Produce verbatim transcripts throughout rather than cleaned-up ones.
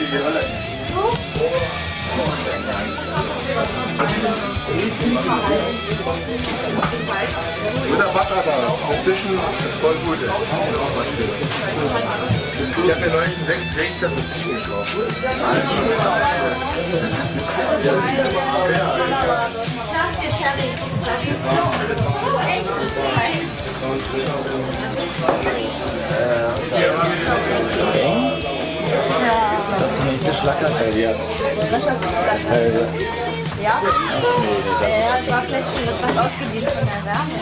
Guter Butter da. Precision ist voll gut. Ich habe mir neulich einen sechs Rechter Precision gekauft. Sag dir, Terry, das ist so, so echtes Teil. Das ist nicht geschlackert bei dir. Was hat geschlackert? Ja? Ja, ich war vielleicht schon etwas ausgedient von der Wärme.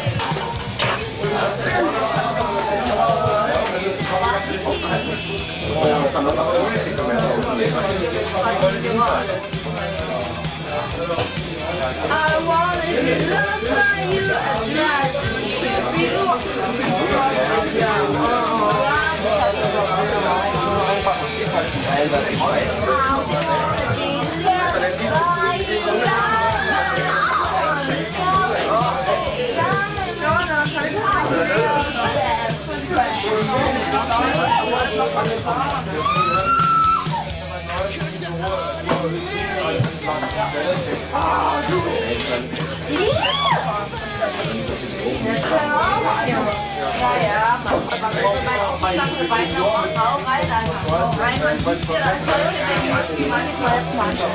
I wanna be loved by you, I tried to keep you. Ja, ja, aber wenn man aufschlagen, Beine auch rein, dann rein, man muss ja das sollte, wenn jemand wie man jetzt mal jetzt mal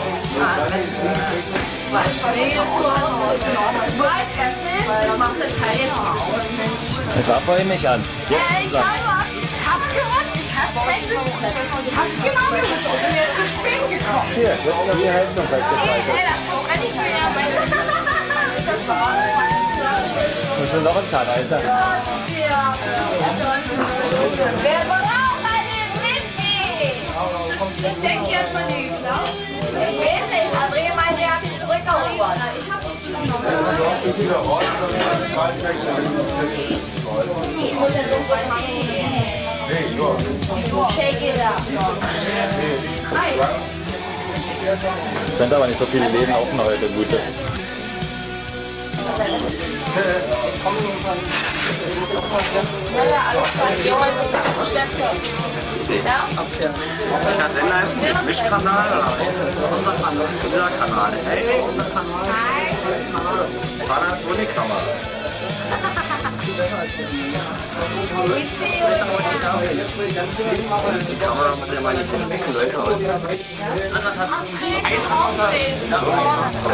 weißt du, nee, das war du weißt ja, ich mach das Teil jetzt mal aus, Mensch. Das war vorhin nicht an. Äh, ich habe, ich hab's gewusst, ich hab kein Glück. Ich hab's genau gewusst, ich bin jetzt zu spät gekommen. Hier, jetzt noch die Heizung festgehalten. Ey, das kann ich mir ja bei das war Muss schon noch ein Zahnreißer. ja, wer braucht einen Whisky? Ich denke jetzt mal die Klaus. Ich weiß nicht, André meinte, er hat ihn zurückgeholt. Ich hab ihn zurückgeholt. Shake it up. Sind aber nicht so viele Läden offen heute, gute. Ja, ja, alles klar. Die heute Schwester. Ja? Welcher Sender ist denn? Mischkanal oder unser Kanal? Unser Kanal. Hey, unser Kanal. War das wohl die Kamera? We see you again. Die Kamera muss ja mal die fünfzigsten Leute aus. André ist aufgeregt.